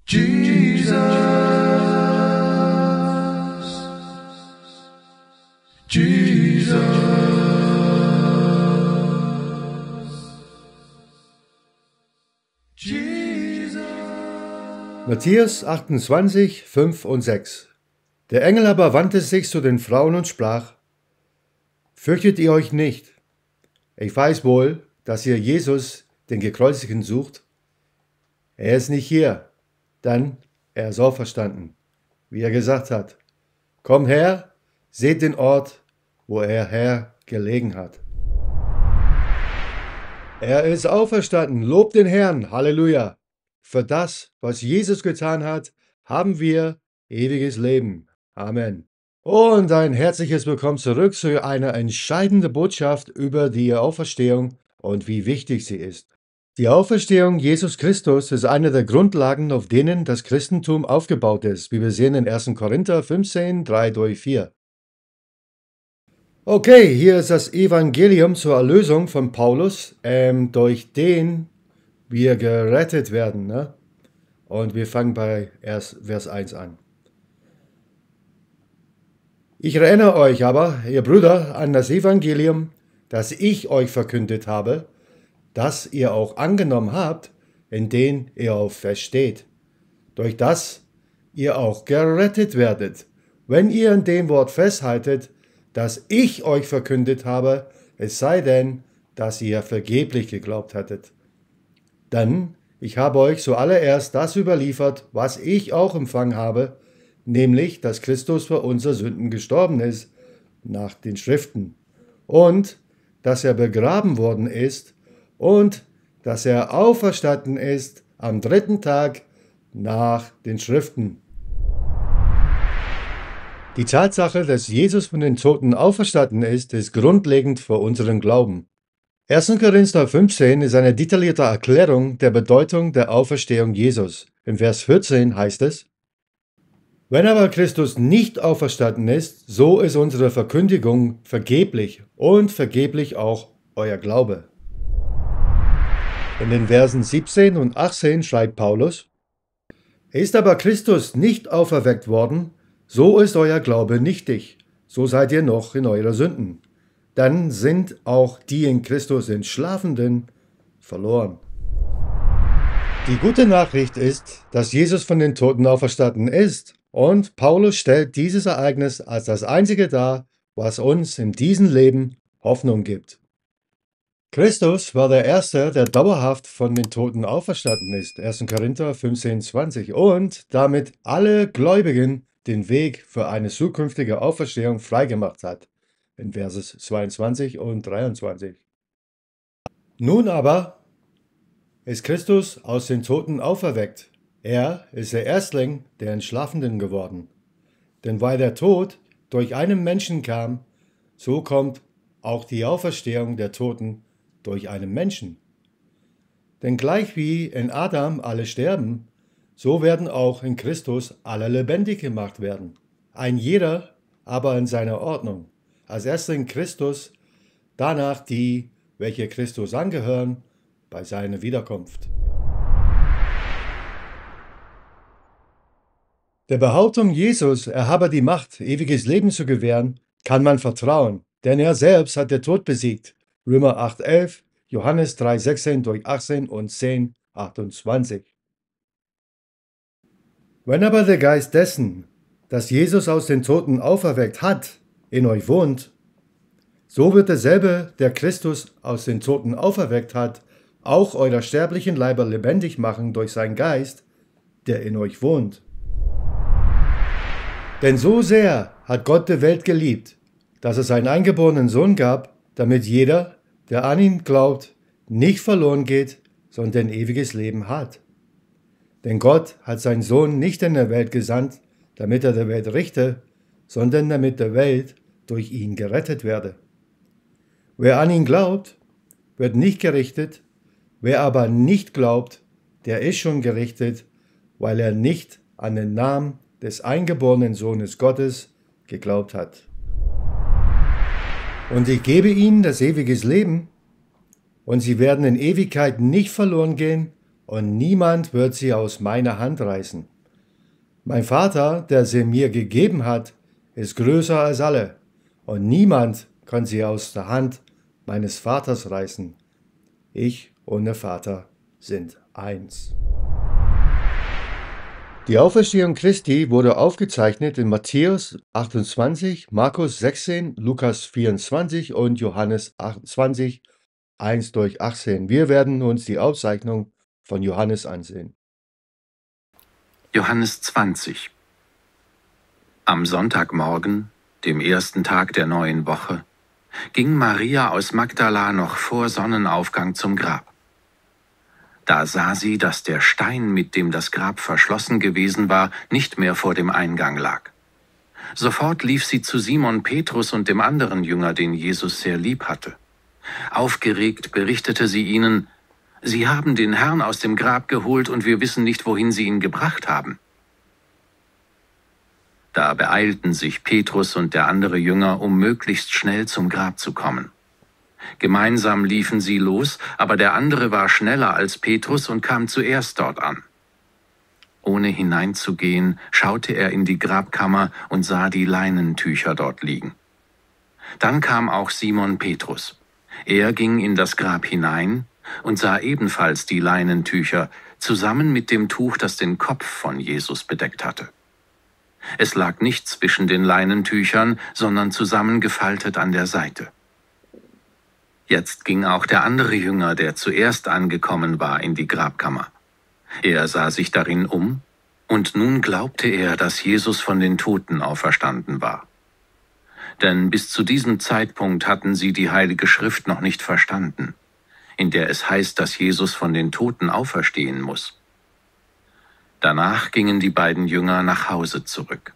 Jesus, Jesus, Jesus. Matthäus 28, 5 und 6. Der Engel aber wandte sich zu den Frauen und sprach: Fürchtet ihr euch nicht. Ich weiß wohl, dass ihr Jesus, den Gekreuzigten, sucht. Er ist nicht hier, denn er ist auferstanden, wie er gesagt hat. Kommt her, seht den Ort, wo er gelegen hat. Er ist auferstanden, lobt den Herrn, Halleluja. Für das, was Jesus getan hat, haben wir ewiges Leben. Amen. Und ein herzliches Willkommen zurück zu einer entscheidenden Botschaft über die Auferstehung und wie wichtig sie ist. Die Auferstehung Jesus Christus ist eine der Grundlagen, auf denen das Christentum aufgebaut ist, wie wir sehen in 1. Korinther 15, 3-4. Okay, hier ist das Evangelium zur Erlösung von Paulus, durch den wir gerettet werden. Ne? Und wir fangen bei Vers 1 an. Ich erinnere euch aber, ihr Brüder, an das Evangelium, das ich euch verkündet habe, das ihr auch angenommen habt, in dem ihr auch feststeht, durch das ihr auch gerettet werdet, wenn ihr an dem Wort festhaltet, das ich euch verkündet habe, es sei denn, dass ihr vergeblich geglaubt hattet. Denn ich habe euch zuallererst das überliefert, was ich auch empfangen habe, nämlich, dass Christus für unsere Sünden gestorben ist, nach den Schriften, und dass er begraben worden ist, und dass er auferstanden ist am 3. Tag nach den Schriften. Die Tatsache, dass Jesus von den Toten auferstanden ist grundlegend für unseren Glauben. 1. Korinther 15 ist eine detaillierte Erklärung der Bedeutung der Auferstehung Jesus. Im Vers 14 heißt es: Wenn aber Christus nicht auferstanden ist, so ist unsere Verkündigung vergeblich und vergeblich auch euer Glaube. In den Versen 17 und 18 schreibt Paulus: Ist aber Christus nicht auferweckt worden, so ist euer Glaube nichtig, so seid ihr noch in eurer Sünden. Dann sind auch die in Christus Entschlafenen verloren. Die gute Nachricht ist, dass Jesus von den Toten auferstanden ist, und Paulus stellt dieses Ereignis als das einzige dar, was uns in diesem Leben Hoffnung gibt. Christus war der Erste, der dauerhaft von den Toten auferstanden ist, 1. Korinther 15, 20, und damit alle Gläubigen den Weg für eine zukünftige Auferstehung freigemacht hat, in Verses 22 und 23. Nun aber ist Christus aus den Toten auferweckt. Er ist der Erstling der Entschlafenen geworden. Denn weil der Tod durch einen Menschen kam, so kommt auch die Auferstehung der Toten durch einen Menschen. Denn gleich wie in Adam alle sterben, so werden auch in Christus alle lebendig gemacht werden. Ein jeder aber in seiner Ordnung. Als Erstling Christus, danach die, welche Christus angehören, bei seiner Wiederkunft. Der Behauptung, Jesus, er habe die Macht, ewiges Leben zu gewähren, kann man vertrauen, denn er selbst hat den Tod besiegt. Römer 8,11, Johannes 3,16-18 und 10,28. Wenn aber der Geist dessen, das Jesus aus den Toten auferweckt hat, in euch wohnt, so wird derselbe, der Christus aus den Toten auferweckt hat, auch eurer sterblichen Leiber lebendig machen durch seinen Geist, der in euch wohnt. Denn so sehr hat Gott die Welt geliebt, dass es seinen eingeborenen Sohn gab, damit jeder, der an ihn glaubt, nicht verloren geht, sondern ewiges Leben hat. Denn Gott hat seinen Sohn nicht in der Welt gesandt, damit er der Welt richte, sondern damit der Welt durch ihn gerettet werde. Wer an ihn glaubt, wird nicht gerichtet, wer aber nicht glaubt, der ist schon gerichtet, weil er nicht an den Namen des eingeborenen Sohnes Gottes geglaubt hat. Und ich gebe ihnen das ewige Leben, und sie werden in Ewigkeit nicht verloren gehen, und niemand wird sie aus meiner Hand reißen. Mein Vater, der sie mir gegeben hat, ist größer als alle, und niemand kann sie aus der Hand meines Vaters reißen. Ich und der Vater sind eins. Die Auferstehung Christi wurde aufgezeichnet in Matthäus 28, Markus 16, Lukas 24 und Johannes 20, 1-18. Wir werden uns die Aufzeichnung von Johannes ansehen. Johannes 20. Am Sonntagmorgen, dem ersten Tag der neuen Woche, ging Maria aus Magdala noch vor Sonnenaufgang zum Grab. Da sah sie, dass der Stein, mit dem das Grab verschlossen gewesen war, nicht mehr vor dem Eingang lag. Sofort lief sie zu Simon Petrus und dem anderen Jünger, den Jesus sehr lieb hatte. Aufgeregt berichtete sie ihnen: Sie haben den Herrn aus dem Grab geholt und wir wissen nicht, wohin sie ihn gebracht haben. Da beeilten sich Petrus und der andere Jünger, um möglichst schnell zum Grab zu kommen. Gemeinsam liefen sie los, aber der andere war schneller als Petrus und kam zuerst dort an. Ohne hineinzugehen, schaute er in die Grabkammer und sah die Leinentücher dort liegen. Dann kam auch Simon Petrus. Er ging in das Grab hinein und sah ebenfalls die Leinentücher, zusammen mit dem Tuch, das den Kopf von Jesus bedeckt hatte. Es lag nicht zwischen den Leinentüchern, sondern zusammengefaltet an der Seite. Jetzt ging auch der andere Jünger, der zuerst angekommen war, in die Grabkammer. Er sah sich darin um, und nun glaubte er, dass Jesus von den Toten auferstanden war. Denn bis zu diesem Zeitpunkt hatten sie die Heilige Schrift noch nicht verstanden, in der es heißt, dass Jesus von den Toten auferstehen muss. Danach gingen die beiden Jünger nach Hause zurück.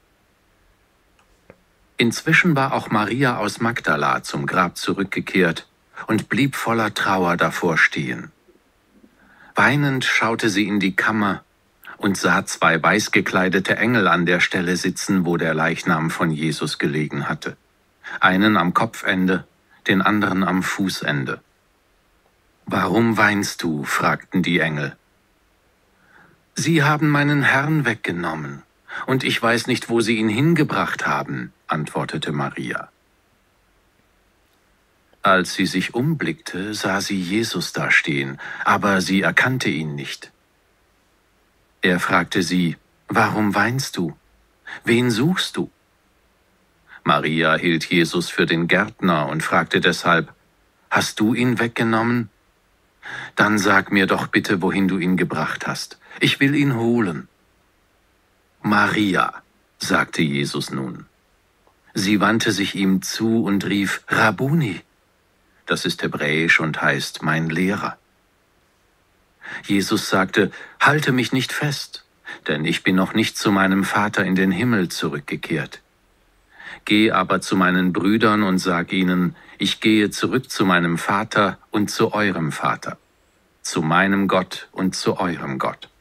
Inzwischen war auch Maria aus Magdala zum Grab zurückgekehrt und blieb voller Trauer davor stehen. Weinend schaute sie in die Kammer und sah zwei weiß gekleidete Engel an der Stelle sitzen, wo der Leichnam von Jesus gelegen hatte. Einen am Kopfende, den anderen am Fußende. »Warum weinst du?« fragten die Engel. »Sie haben meinen Herrn weggenommen, und ich weiß nicht, wo sie ihn hingebracht haben«, antwortete Maria. Als sie sich umblickte, sah sie Jesus da stehen, aber sie erkannte ihn nicht. Er fragte sie: »Warum weinst du? Wen suchst du?« Maria hielt Jesus für den Gärtner und fragte deshalb: »Hast du ihn weggenommen? Dann sag mir doch bitte, wohin du ihn gebracht hast. Ich will ihn holen.« »Maria«, sagte Jesus nun. Sie wandte sich ihm zu und rief: »Rabbuni«. Das ist hebräisch und heißt »mein Lehrer«. Jesus sagte: »Halte mich nicht fest, denn ich bin noch nicht zu meinem Vater in den Himmel zurückgekehrt. Geh aber zu meinen Brüdern und sag ihnen, ich gehe zurück zu meinem Vater und zu eurem Vater, zu meinem Gott und zu eurem Gott.«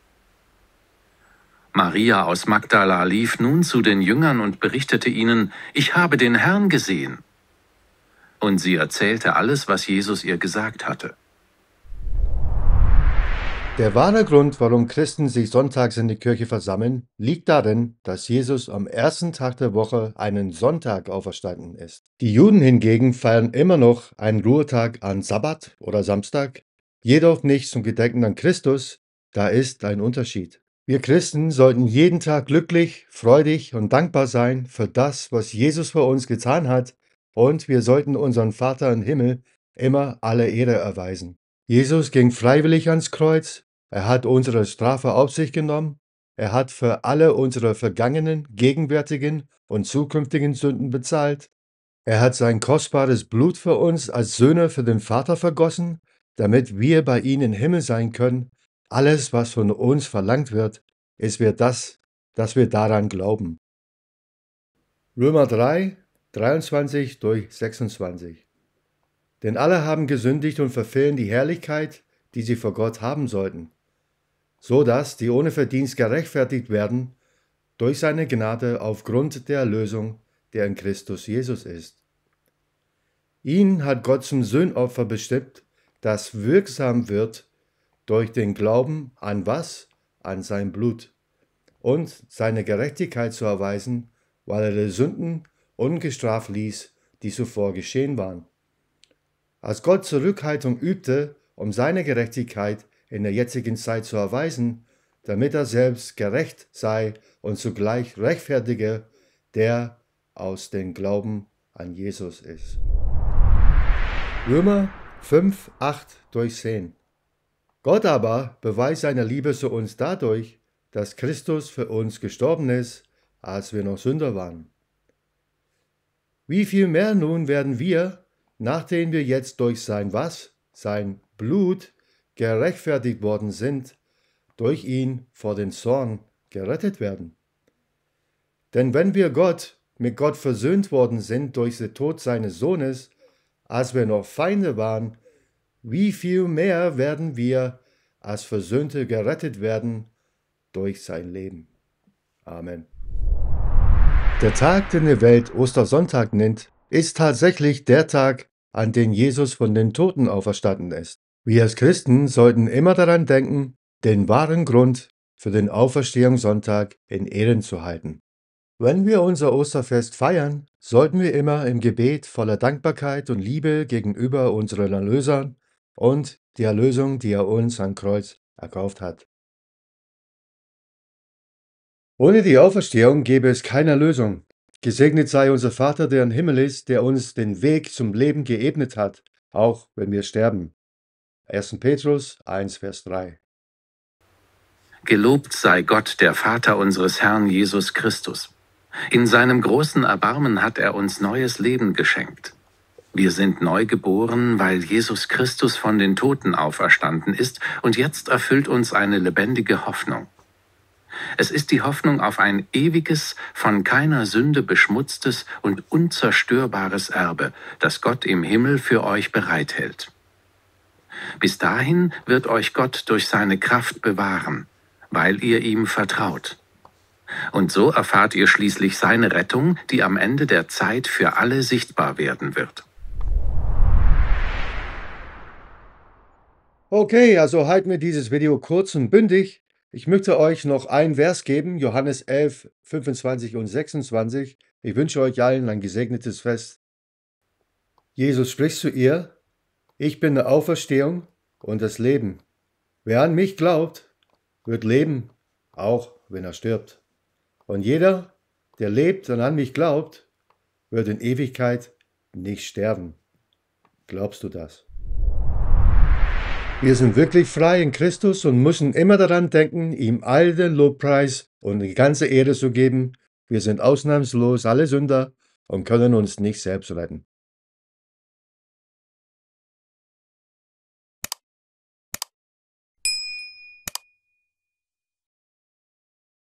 Maria aus Magdala lief nun zu den Jüngern und berichtete ihnen: »Ich habe den Herrn gesehen.« Und sie erzählte alles, was Jesus ihr gesagt hatte. Der wahre Grund, warum Christen sich sonntags in die Kirche versammeln, liegt darin, dass Jesus am ersten Tag der Woche, einen Sonntag, auferstanden ist. Die Juden hingegen feiern immer noch einen Ruhetag an Sabbat oder Samstag, jedoch nicht zum Gedenken an Christus. Da ist ein Unterschied. Wir Christen sollten jeden Tag glücklich, freudig und dankbar sein für das, was Jesus für uns getan hat, und wir sollten unseren Vater im Himmel immer alle Ehre erweisen. Jesus ging freiwillig ans Kreuz. Er hat unsere Strafe auf sich genommen. Er hat für alle unsere vergangenen, gegenwärtigen und zukünftigen Sünden bezahlt. Er hat sein kostbares Blut für uns als Söhne für den Vater vergossen, damit wir bei ihm im Himmel sein können. Alles, was von uns verlangt wird, ist dass wir daran glauben. Römer 3, 23-26. Denn alle haben gesündigt und verfehlen die Herrlichkeit, die sie vor Gott haben sollten, so dass die ohne Verdienst gerechtfertigt werden durch seine Gnade aufgrund der Erlösung, der in Christus Jesus ist. Ihn hat Gott zum Sühnopfer bestimmt, das wirksam wird durch den Glauben an was? An sein Blut und seine Gerechtigkeit zu erweisen, weil er die Sünden ungestraft ließ, die zuvor geschehen waren. Als Gott Zurückhaltung übte, um seine Gerechtigkeit in der jetzigen Zeit zu erweisen, damit er selbst gerecht sei und zugleich rechtfertige, der aus dem Glauben an Jesus ist. Römer 5, 8 durch 10. Gott aber beweist seine Liebe zu uns dadurch, dass Christus für uns gestorben ist, als wir noch Sünder waren. Wie viel mehr nun werden wir, nachdem wir jetzt durch sein was? Sein Blut gerechtfertigt worden sind, durch ihn vor den Zorn gerettet werden. Denn wenn wir mit Gott versöhnt worden sind durch den Tod seines Sohnes, als wir noch Feinde waren, wie viel mehr werden wir als Versöhnte gerettet werden durch sein Leben. Amen. Der Tag, den die Welt Ostersonntag nennt, ist tatsächlich der Tag, an dem Jesus von den Toten auferstanden ist. Wir als Christen sollten immer daran denken, den wahren Grund für den Auferstehungssonntag in Ehren zu halten. Wenn wir unser Osterfest feiern, sollten wir immer im Gebet voller Dankbarkeit und Liebe gegenüber unseren Erlösern und die Erlösung, die er uns am Kreuz erkauft hat. Ohne die Auferstehung gäbe es keine Erlösung. Gesegnet sei unser Vater, der im Himmel ist, der uns den Weg zum Leben geebnet hat, auch wenn wir sterben. 1. Petrus 1, Vers 3. Gelobt sei Gott, der Vater unseres Herrn Jesus Christus. In seinem großen Erbarmen hat er uns neues Leben geschenkt. Wir sind neu geboren, weil Jesus Christus von den Toten auferstanden ist, und jetzt erfüllt uns eine lebendige Hoffnung. Es ist die Hoffnung auf ein ewiges, von keiner Sünde beschmutztes und unzerstörbares Erbe, das Gott im Himmel für euch bereithält. Bis dahin wird euch Gott durch seine Kraft bewahren, weil ihr ihm vertraut. Und so erfahrt ihr schließlich seine Rettung, die am Ende der Zeit für alle sichtbar werden wird. Okay, also halten wir dieses Video kurz und bündig. Ich möchte euch noch ein Vers geben, Johannes 11, 25 und 26. Ich wünsche euch allen ein gesegnetes Fest. Jesus spricht zu ihr: Ich bin die Auferstehung und das Leben. Wer an mich glaubt, wird leben, auch wenn er stirbt. Und jeder, der lebt und an mich glaubt, wird in Ewigkeit nicht sterben. Glaubst du das? Wir sind wirklich frei in Christus und müssen immer daran denken, ihm all den Lobpreis und die ganze Ehre zu geben. Wir sind ausnahmslos alle Sünder und können uns nicht selbst retten.